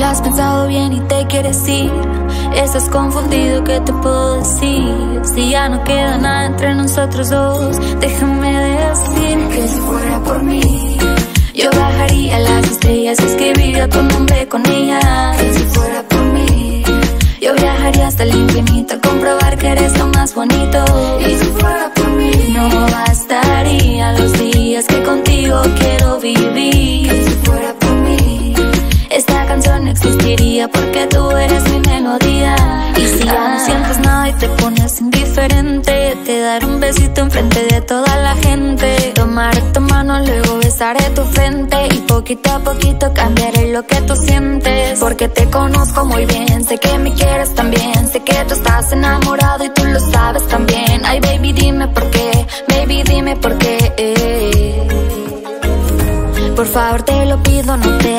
has pensado bien y te quieres ir. Estás confundido, ¿qué te puedo decir? Si ya no queda nada entre nosotros dos, déjame decir que si fuera por mí, yo bajaría a las estrellas y escribiría tu nombre con ella. Que si fuera por mí, yo viajaría hasta el infinito a comprobar que eres lo más bonito. Y si fuera por mí, no bastarían los días que contigo quiero vivir. Que si fuera por mí, esta canción no existiría porque tú eres mi melodía. Y si ya no sientes nada y te pones indiferente, te daré un besito enfrente de toda la gente. Tomaré tu mano, luego besaré tu frente y poquito a poquito cambiaré lo que tú sientes. Porque te conozco muy bien, sé que me quieres también, sé que tú estás enamorado y tú lo sabes también. Ay baby dime por qué, baby dime por qué. Por favor te lo pido, no te